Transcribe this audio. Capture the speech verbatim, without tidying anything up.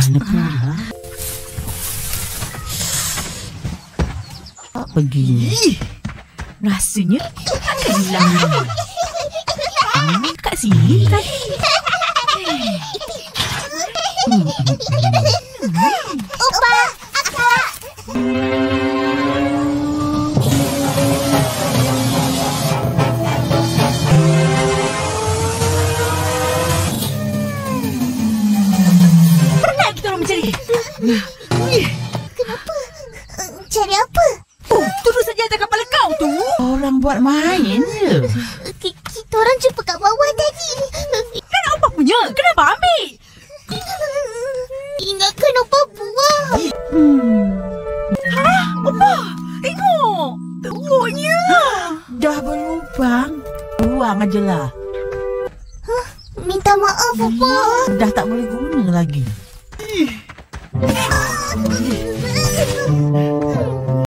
Mana pula? Begini. Rasanya tak hilang. Hmm, kat sini tadi. Hmm. Opa, Akak. Pernah kita orang mencari. Kenapa? Cari apa? Oh, turun saja atas kepala kau tu. Orang buat main je. Kita orang jumpa kat bawah tadi. Kan apa punya? Kenapa ambil? Ingatkan Opa buang. Hmm. Ha? Opa, tengok. Teruknya. Dah berlubang. Buang ajalah. Huh? Minta maaf, Opa. Dah tak boleh guna lagi.